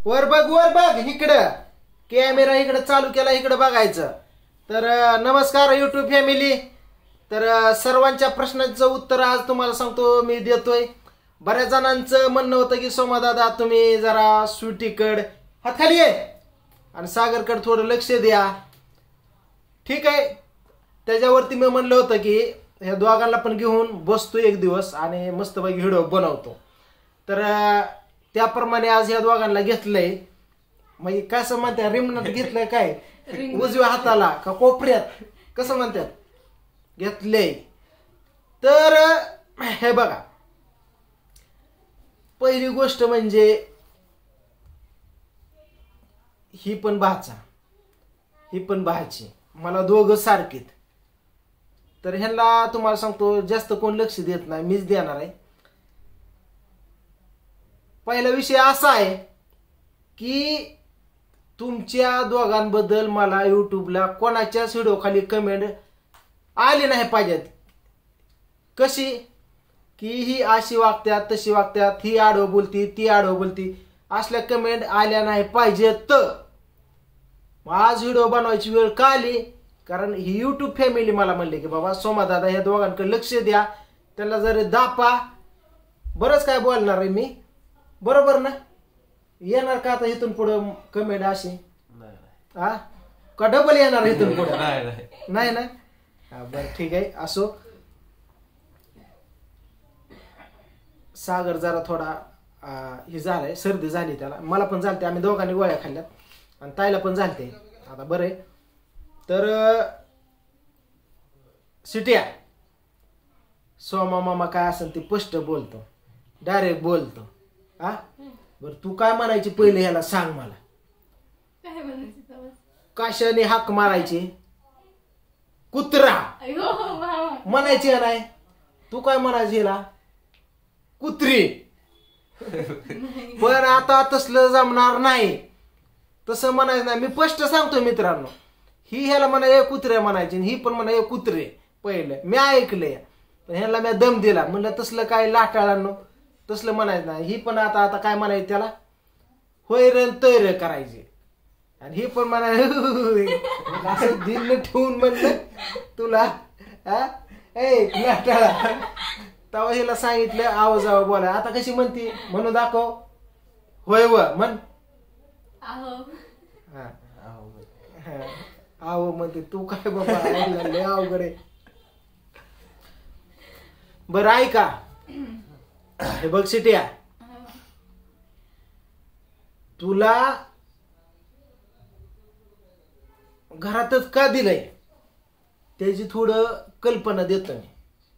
वर बघ इकडं कॅमेरा इकडं चालू केला, इकडं बघायचं. तर नमस्कार युट्यूब फॅमिली. तर सर्वांच्या प्रश्नाचं उत्तर आज तुम्हाला सांगतो मी देतोय. बऱ्याच जणांचं म्हणणं होतं की सोमा दादा तुम्ही जरा स्वीटीकड हात खाली आहे आणि सागरकड थोडं लक्ष द्या. ठीक आहे, त्याच्यावरती मी म्हणलं होतं की ह्या दोघांना पण घेऊन बसतो एक दिवस आणि मस्तपैकी व्हिडिओ बनवतो. तर त्याप्रमाणे आज ह्या दोघांना घेतलंय. म्हणजे कसं म्हणतात रिमनात घेतलंय काय उजव्या हाताला का कोपऱ्यात कसं म्हणतात घेतलंय. तर हे बघा, पहिली गोष्ट म्हणजे ही पण भाचा ही पण भाची, मला दोघं सारखीत. तर ह्यांना तुम्हाला सांगतो जास्त कोण लक्ष देत नाही, मीच देणार आहे. पहिला विषय असा आहे की तुमच्या दोघांबद्दल मला युट्यूबला कोणाच्याच व्हिडिओ खाली कमेंट आली नाही पाहिजेत. कशी की ही अशी वागत्यात तशी वागत्यात, ही आडवं बोलती ती आडवं बोलती, असल्या कमेंट आल्या नाही पाहिजेत. आज व्हिडिओ बनवायची वेळ का आली कारण ही युट्यूब फॅमिली मला म्हणले की बाबा सोमा दादा ह्या दोघांकडे लक्ष द्या, त्यांना जर दापा. बरंच काय बोलणार आहे मी, बरोबर ना? येणार का आता इथून पुढं कमेंट अशी हा का डबल येणार इथून पुढं? नाही ना. बरं ठीक आहे, असो. सागर जरा थोडा हे झालाय, सर्दी झाली त्याला, मला पण झालते, आम्ही दोघांनी गोळ्या खाल्ल्यात आणि ताईला पण झालते. आता बरं आहे. तर सिटिया सोमा मामा काय असेल ते स्पष्ट बोलतो, डायरेक्ट बोलतो. हा बर, तू काय म्हणायची पहिले ह्याला सांग मला. कशाने हाक मारायची? कुत्रा म्हणायची नाही, तू काय म्हणायची ह्याला? कुत्री. पण आता तसलं जमणार नाही, तसं म्हणायचं नाही. मी स्पष्ट सांगतो मित्रांनो, ही ह्याला म्हणा ए कुत्रे म्हणायची, ही पण म्हणा ए कुत्रे. पहिलं मी ऐकलंय पण ह्याला मी दम दिला, म्हणलं तसलं काय लाटाळांनो तसलं म्हणायचं नाही. ही पण आता काय म्हणायचं त्याला होयरण तैर करायचे आणि ही पण म्हणाय असं दिल ठेवून म्हणलं तुला लाटाळा. तेव्हा हिला सांगितलं आवाज बोला. आता कशी म्हणती म्हणून दाखव. होय व म्हण. आहो म्हणते तू काय बाबा अवघड आहे. बरं ऐका, हे बघ सिटिया, तुला घरातच का दिलंय त्याची थोडं कल्पना देतो मी.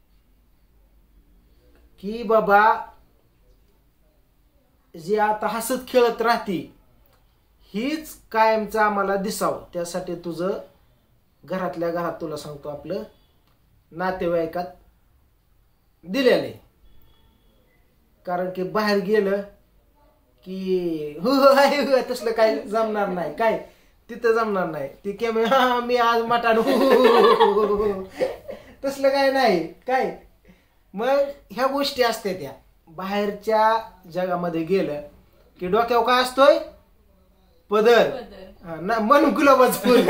की बाबा जे आता हसत खेळत राहती हीच कायमचं आम्हाला दिसावं, त्यासाठी तुझं घरातल्या घरात तुला सांगतो आपलं नातेवाईकात दिलेले. कारण की बाहेर गेलं की तसलं काय जमणार नाही, काय तिथं जमणार नाही. ती कॅमेरा मी आज मटान तसलं काय नाही काय. मग ह्या गोष्टी असते त्या बाहेरच्या जगामध्ये गेलं की डोक्यावर काय असतोय? पदर. म्हणून गुलाबाचं फुल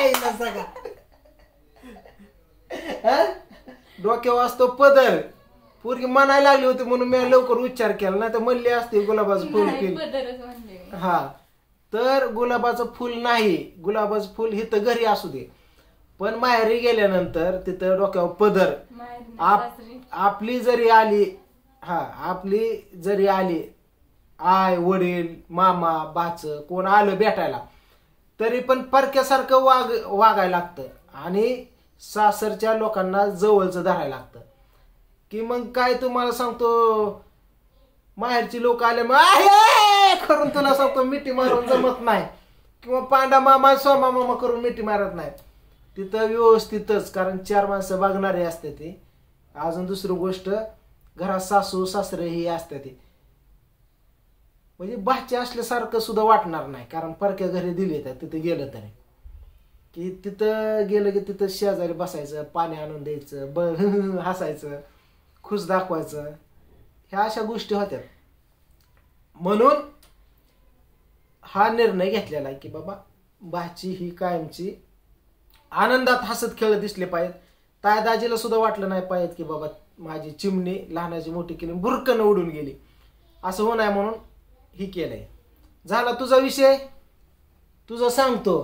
डोक्यावर असतो पदर. पोरगी म्हणायला लागली होती म्हणून मी लवकर उच्चार केला, नाही तर म्हणले असते गुलाबाचं फुल केलं. हा, तर गुलाबाचं फुल नाही, गुलाबाचं फुल हे तर घरी असू दे पण माहेरी गेल्यानंतर तिथं डोक्यावर पदर. आपली जरी आली आपली जरी आली आय वडील मामा बाच कोण आलं भेटायला तरी पण परक्यासारखं वागायला लागतं आणि सासरच्या लोकांना जवळचं धरायला लागतं. की मग काय तुम्हाला सांगतो, माहेरची लोक आले मग करून तुला सांगतो मिठी मारून जमत नाही, किंवा पांडा मामा सोमा मामा करून मिठी मारत नाही. तिथं व्यवस्थितच, कारण 4 माणसं बघणारे असते ते. अजून दुसरी गोष्ट, घरात सासू सासरे ही असते ते, म्हणजे बाचे असल्यासारखं सुद्धा वाटणार नाही. कारण परक्या घरी दिले तर तिथे गेलं तरी की तिथं गेलं की तिथं शेजारी बसायचं, पाणी आणून द्यायचं, हसायचं, खुश दाखवायचं, ह्या अशा गोष्टी होत्या. म्हणून हा निर्णय घेतलेला आहे की बाबा भाची ही कायमची आनंदात हसत खेळत दिसले पाहिजेत. ताय दाजीला सुद्धा वाटलं नाही पाहिजे की बाबा माझी चिमणी लहानाची मोठी केली बुरकन उडून गेली, असं हो नाही म्हणून ही केलंय. झाला तुझा विषय, तुझं सांगतो.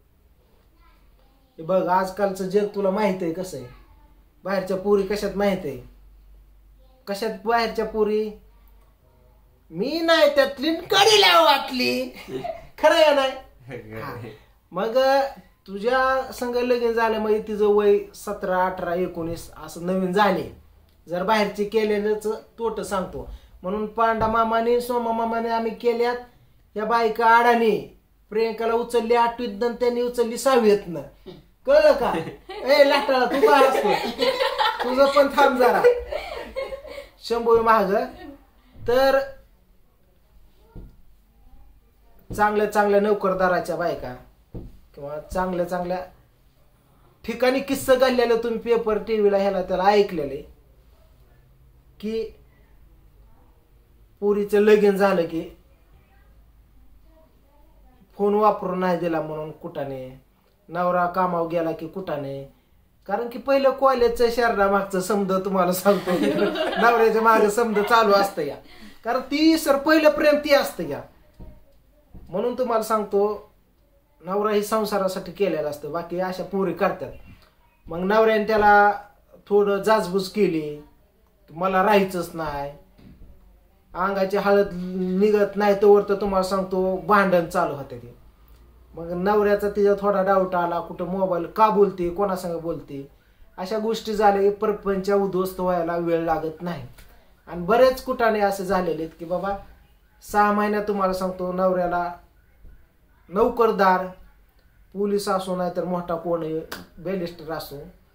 बघ आजकालचं जग तुला माहित आहे कसं आहे, बाहेरच्या पोरी कशात माहित आहे, कशात बाहेरच्या पोरी मी नाही त्यातली कडीला वाटली, खरं आहे नाही. मग तुझ्या संग लगीन झालं म्हणजे तिचं वय 17, 18, 19 असं नवीन झाले. जर बाहेरचे केलेलंच तोट सांगतो म्हणून पांडा मामाने सोमा मामाने आम्ही केल्यात. या बायका आडाने प्रियंकाला उचलली 8वीत त्यांनी उचलली 6वीत. कळलं का? ए लाटाळा तू काय असतो, तुझं पण थांब जरा. शंभू महाग. तर चांगल्या चांगल्या नोकरदाराच्या बायका किंवा चांगल्या चांगल्या ठिकाणी किस्से घडलेलं तुम्ही पेपर टीव्हीला ह्याला त्याला ऐकलेले की पोरीचं लगीन झालं की फोन वापरून नाही दिला म्हणून कुठाने, नवरा कामावर गेला की कुठाने. कारण की पहिलं कॉलेजचं शहरा मागचं समज तुम्हाला सांगतो नवऱ्याच्या मागे समज चालू असतं या, कारण ती सर पहिलं प्रेम ती असतं या. म्हणून तुम्हाला सांगतो नवरा ही संसारासाठी केलेला असतं, बाकी अशा पोरी करतात. मग नवऱ्याने त्याला थोडं जाचबूज केली, मला राहायचंच नाही, अंगाची हळद निघत नाही तोवर तर तुम्हाला सांगतो भांडण चालू होते ते. मग नवऱ्याचा तिचा थोडा डाऊट आला, कुठं मोबाईल का बोलते, कोणासंग बोलते, अशा गोष्टी झाल्या की परपंच उद्ध्वस्त व्हायला वेळ लागत नाही. आणि बरेच कुठाने असे झालेले आहेत की बाबा 6 महिन्यात तुम्हाला सांगतो नवऱ्याला नोकरदार पोलीस असो नाही तर मोठा कोण बॅरिस्टर असो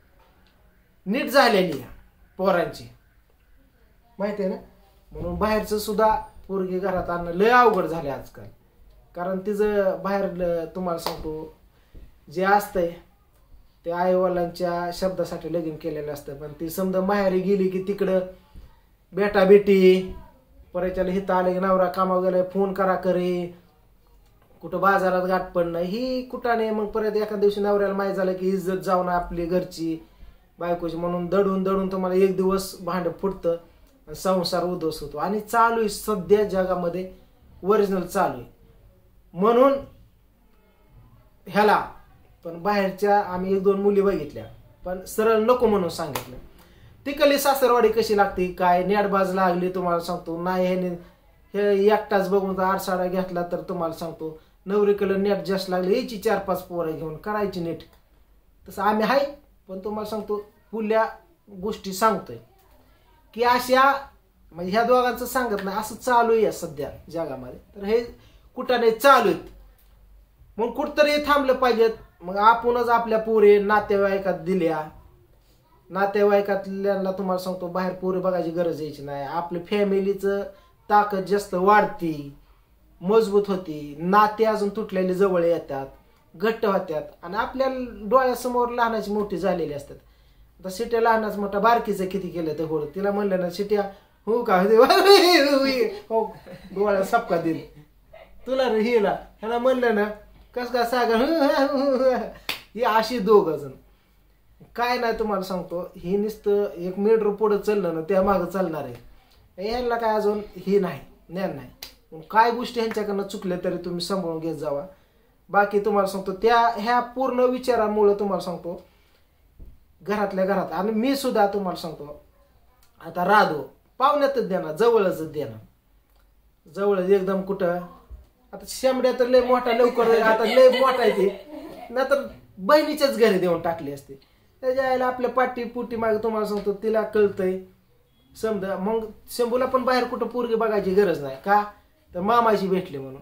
नीट झालेली पोरांची माहिती आहे ना. म्हणून बाहेरचं सुद्धा पोरगी घरात आणणं लय अवघड झाले आजकाल. कारण तिचं बाहेर तुम्हाला सांगतो जे असतंय ते आईवडिलांच्या शब्दासाठी लगीन केलेलं असतं, पण ती समजा माहेरी गेली की तिकडं बेटा बेटी परच्याला हिथं आले की नवरा कामावर गेलाय फोन करा करे, कुठं बाजारात गाठ पडणं ही कुठाने. मग परत एका दिवशी नवऱ्याला माहीत झालं की इज्जत जाऊन आपली घरची बायकोची, म्हणून दडून दडून तुम्हाला एक दिवस भांड फुटतं, संसार उद्ध्वस्त होतो. आणि चालू आहे सध्या जगामध्ये ओरिजिनल चालू आहे. म्हणून ह्याला पण बाहेरच्या आम्ही 1-2 मुली बघितल्या, पण सरळ नको म्हणून सांगितलं. तिकडली सासरवाडी कशी लागते काय नेटबाज लागली तुम्हाला सांगतो नाही. हे एकटाच बघून आरसाडा घेतला तर तुम्हाला सांगतो नवरीकडे नेट जास्त लागली, याची 4-5 पोरं घेऊन करायची नेट. तसं आम्ही आहे, पण तुम्हाला सांगतो पुढल्या गोष्टी सांगतोय की अशा म्हणजे ह्या दोघांचं सांगत नाही, असं चालू आहे सध्या जगामध्ये. तर हे कुठाने चालू आहेत. मग कुठतरी थांबलं पाहिजेत. मग आपणच आपल्या पोरी नातेवाईकात दिल्या, नातेवाईकातल्यांना तुम्हाला सांगतो बाहेर पोरी बघायची गरज यायची नाही. आपल्या फॅमिलीचं ताकद जास्त वाढती, मजबूत होती, नाते अजून तुटलेले जवळ येतात, घट्ट होत्यात. आणि आपल्या डोळ्यासमोर लहानाची मोठी झालेली असतात. आता शिट्या लहानाच मोठा बारकीचं किती केलं तर होतं, तिला म्हणलं ना शिट्या हो का हो डोळ्या सपका दिल तुला हिला, ह्याला म्हणलं ना कस का सागर ही अशी 2 जण काय नाही. तुम्हाला सांगतो ही नुसतं एक मेट्रो पुढं चाललं ना त्या मागं चालणार आहे. ह्यांना काय अजून ही नाही ज्ञान नाही. काय गोष्टी ह्यांच्याकडनं चुकल्या तरी तुम्ही सांभाळून घेत जावा. बाकी तुम्हाला सांगतो ह्या पूर्ण विचारामुळे तुम्हाला सांगतो घरातल्या घरात. आणि मी सुद्धा तुम्हाला सांगतो आता राधो पाहुण्यातच देणार, जवळच देणार, जवळच एकदम कुठं. आता शेंबड्या तर लय मोठा लवकर आता लय मोठा आहे ते, नाहीतर बहिणीच्याच घरी देऊन टाकली असते. त्याच्या आईला आपल्या पाठी पुटी मागे तुम्हाला सांगतो तिला कळतंय समजा. मग शंभूला पण बाहेर कुठं पोरगी बघायची गरज नाही का, तर मामाची भेटली म्हणून.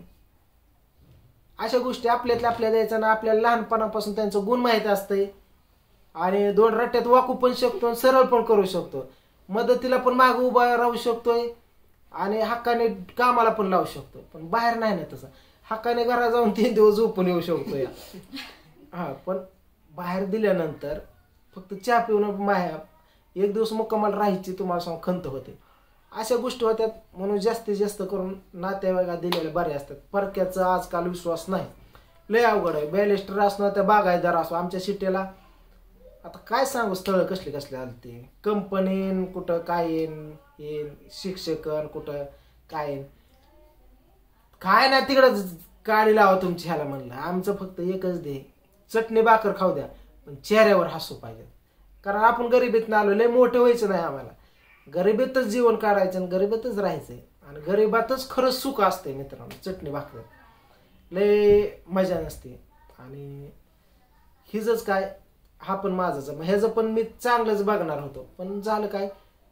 अशा गोष्टी आपल्यातल्या आपल्या द्यायच्या ना. आपल्याला लहानपणापासून त्यांचं गुण माहीत असतंय आणि 2 रट्ट्यात वाकू पण शकतो, सरळ पण करू शकतो, मदतीला पण माग उभा राहू शकतोय आणि हक्काने कामाला पण लावू शकतो. पण बाहेर नाही ना तसं, हक्काने घरात जाऊन 3 दिवस झोपून येऊ शकतो या. हा पण बाहेर दिल्यानंतर फक्त चहा पिऊन माया 1 दिवस मुक्कामाला राहायची तुम्हाला सांग खंत होते. अशा गोष्टी होत्यात. म्हणून जास्तीत जास्त करून नातेवाईका दिलेले बरे असतात. परक्याचा आजकाल विश्वास नाही, लय अवघड आहे. बॅरिस्टर असणं त्या बागायतदार असो. आमच्या सिटीला आता काय सांगू स्थळ कसले कसले आले ते. कंपनीन कुठं काय येईन, शिक्षकन कुठं काय येईन, काय ना तिकडं गाडी लावा तुमची ह्याला म्हणलं. आमचं फक्त एकच दे, चटणी भाकर खाऊ द्या पण चेहऱ्यावर हसू पाहिजे. कारण आपण गरिबीतनं आलो, लय मोठं व्हायचं नाही आम्हाला. गरिबीतच जीवन काढायचं आणि गरिबीतच राहायचंय. आणि गरिबातच खरंच सुख असते मित्रांनो. चटणी भाकर लय मजा नसते. आणि हिजच काय, हा पण माझाच. ह्याचं पण मी चांगलंच बघणार होतो, पण झालं काय,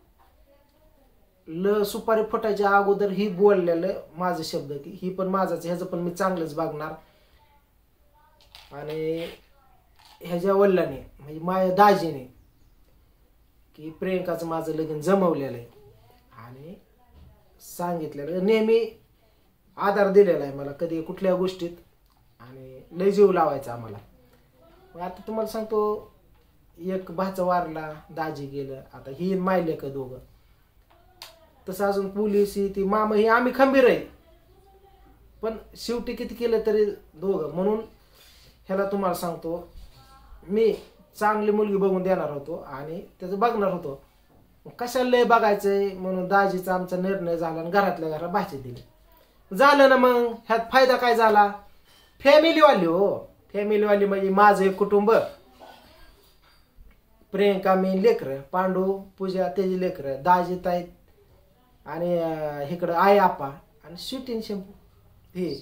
सुपारी फुटायच्या अगोदर ही बोललेलं माझं शब्द की ही पण माझाच, ह्याचं पण मी चांगलंच बघणार. आणि ह्याच्या वडिलांनी म्हणजे माझ्या दाजीने की प्रियंकाचं माझं लगीन जमवलेलं आहे आणि सांगितलेलं, नेहमी आधार दिलेला आहे मला कधी कुठल्या गोष्टीत. आणि लय जीव लावायचा आम्हाला. मग आता तुम्हाला सांगतो, एक भाचा वारला, दाजी गेलं, आता ही मायले का दोघं. तसं अजून पोलीस ही ती मामा ही आम्ही खंबीर आहे, पण शेवटी किती केलं तरी दोघं. म्हणून ह्याला तुम्हाला सांगतो, मी चांगली मुलगी बघून देणार होतो आणि त्याचं बघणार होतो. कशाला लय बघायचंय म्हणून दाजीचा आमचा निर्णय झाला आणि घरातल्या घरात भाजी दिली. झालं ना. मग ह्यात फायदा काय झाला, फॅमिलीवाली हो. फॅमिलीवाली म्हणजे माझं एक कुटुंब, प्रियंका, मी, लेकरं, पांडू, पूजा त्याची लेकरं, दाजी ताई आणि इकडं आई आपा आणि शूटिंग शंभू, हे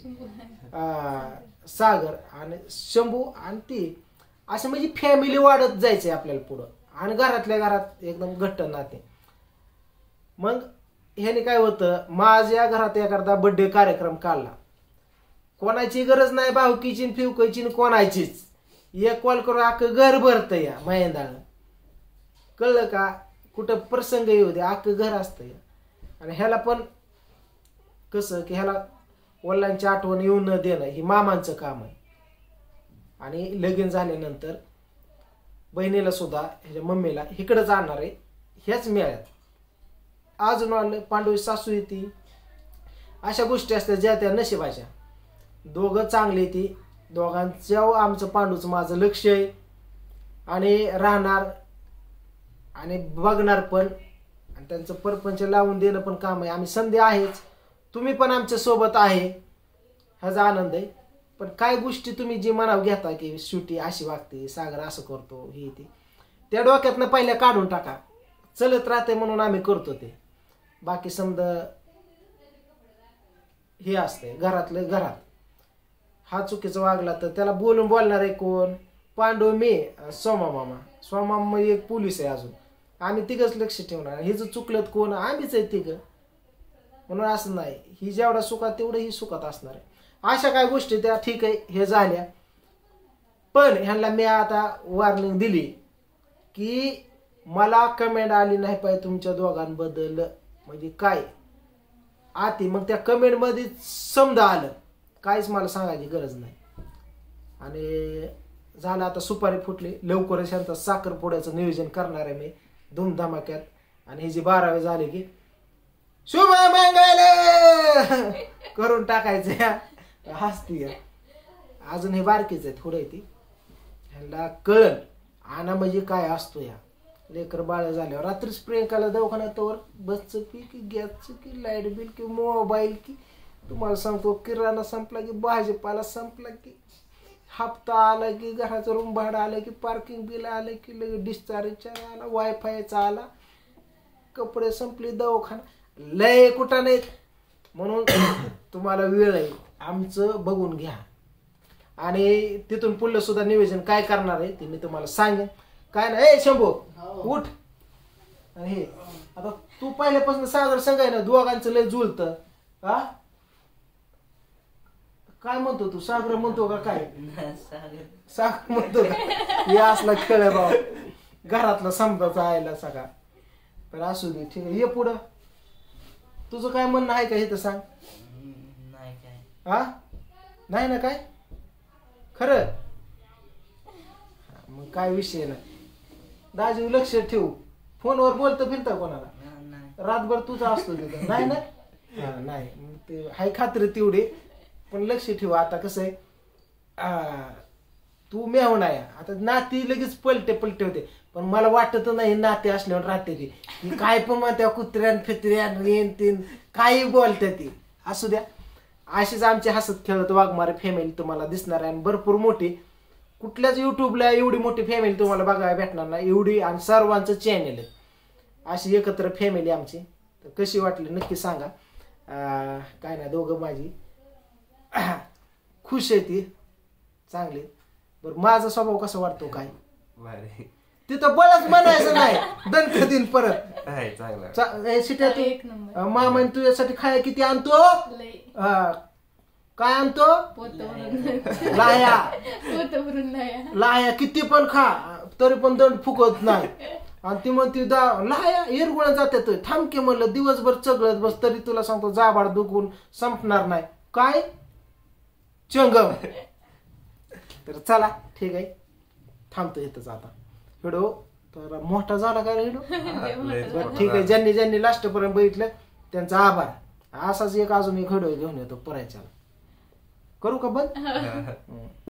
सागर आणि शंभू आणि ती, असं म्हणजे फॅमिली वाढत जायचंय आपल्याला पुढं. आणि घरातल्या घरात एकदम घट्ट नाते. मग ह्याने काय होतं, माझ्या घरात एखादा बर्थडे कार्यक्रम काढला, कोणाची गरज नाही भावकीची फिवकायची कोणाचीच. एक कॉल करून अख्खं घर भरतं या महिंदाळं, कळलं का. कुठं प्रसंग येऊ दे अख्खं घर असतं या. आणि ह्याला पण कसं की ह्याला वडिलांची आठवण येऊन न देणं ही मामांचं काम आहे. आणि लगीन झाल्यानंतर बहिणीला सुद्धा ह्याच्या मम्मीला इकडंच आणणार आहे ह्याच मेळ्यात. अजून आलं पांडू सासू येते. अशा गोष्टी असतात ज्या त्या नशिबाच्या. दोघं चांगली ती, दोघांच्या आमचं पांडूचं माझं लक्ष आहे. आणि राहणार आणि बघणार पण, आणि त्यांचं परपंच लावून देणं पण काम आहे. आम्ही संधी आहेच, तुम्ही पण आमच्या सोबत आहे, ह्याचा आनंद आहे. पण काय गोष्टी तुम्ही जी मनाव घेता की शेवटी अशी वागते, सागर असं करतो, ही ती, त्या डोक्यातनं पहिल्या काढून टाका. चलत राहते म्हणून आम्ही करतो ते. बाकी समजा हे असते घरातलं घरात. हा चुकीचं वागला तर त्याला बोलून बोलणार आहे कोण, पांडू, मी, सोमा मामा. सोमा मामा एक पोलीस आहे अजून. आम्ही तिघच लक्ष ठेवणार. हिचं चुकलं कोण, आम्हीच आहे तिघं. म्हणून असं नाही, ही जेवढा सुखात तेवढं ही सुखात असणार आहे. अशा काय गोष्टी त्या ठीक आहे हे झाल्या. पण ह्यांना मी आता वॉर्निंग दिली की मला कमेंट आली नाही पाहिजे तुमच्या दोघांबद्दल. म्हणजे काय आती, मग त्या कमेंटमध्ये समजा आलं, काहीच मला सांगायची गरज नाही. आणि झालं आता सुपारी फुटली. लवकरच ह्यांचा साखरपुड्याचं नियोजन करणार आहे मी धूमधमाक्यात. आणि ही जी 12वी झाली की शुभ मंगल करून टाकायचं. हसती अजून हे बारकीच आहे थोडं ती, ह्यांना कळण आणा म्हणजे काय असतो या. लेकर बाळ झाल्यावर रात्रीच प्रियंकाला दवाखान्यात तोवर बसचं की गॅसचं की लाईट बिल की मोबाईल की तुम्हाला सांगतो किराणा संपला की भाजीपाला संपला की हप्ता आला की घराचं रूम भाडं आलं की पार्किंग बिल आलं की लगेच डिस्चार्जचा आला, वायफायचा आला, कपडे संपले, दवाखाना लय कुठं नाहीत. म्हणून तुम्हाला वेळ आहे आमचं बघून घ्या. आणि तिथून पुढलं सुद्धा नियोजन काय करणार आहे ते मी तुम्हाला सांगेन. काय नाही शंभू उठ. आणि हे आता तू पहिल्यापासून सागर सांगाय ना दोघांचं लय जुळतं. हा काय म्हणतो तू, सागर म्हणतो का काय, सागर म्हणतो का. हे असला खेळ आहे भाऊ, घरातला समजाचा आयला सगळा. पण असू दे ठीक आहे. ये पुढं तुझं काय म्हणणं आहे का हे तर सांग. हा नाही ना काय खरं, मग काय विषय नाही. दाजी लक्ष ठेवू. फोनवर बोलतं फिरता कोणाला रातभर तुझा असतो तिथं नाही ना. हा नाही ते हाय खात्री तेवढी, पण लक्ष ठेवा. आता कसं आहे तू मेहून आहे आता, नाती लगेच पलटे होते, पण मला वाटत नाही नाते असल्यावर राहते ती काय पण म्हणत्या कुत्र्यान फित्र्यान येन तीन काही बोलते ती. असू द्या, अशीच आमची हसत खेळत वाघमारे फॅमिली तुम्हाला दिसणार आहे. आणि भरपूर मोठी, कुठल्याच युट्यूबला एवढी मोठी फॅमिली तुम्हाला बघायला भेटणार नाही एवढी, आणि सर्वांचं चॅनेल आहे. अशी एकत्र फॅमिली आमची. तर कशी वाटली नक्की सांगा. काय नाही दोघं माझी खुश आहे ती चांगली. बरं माझा स्वभाव कसा वाटतो काय तिथं बळच म्हणायचं नाही, दणक दिन परत शिट्या. मामा तुझ्यासाठी खाया किती आणतो, काय आणतो लाया किती पण खा तरी पण दंड फुकत नाही. आणि ती म्हणते लाया एरगुळा जातात थांबके म्हणलं दिवसभर चगळत बस तरी तुला सांगतो जाबाड दुखून संपणार नाही काय चंगम. तर चला ठीक आहे, थांबतो इथंच आता. व्हिडिओ तर मोठा झाला का व्हिडिओ. बरं ठीक आहे, ज्यांनी लास्ट पर्यंत बघितलं त्यांचा आभार. असाच एक अजून एक व्हिडिओ घेऊन येतो परायच्याला. करू का बंद.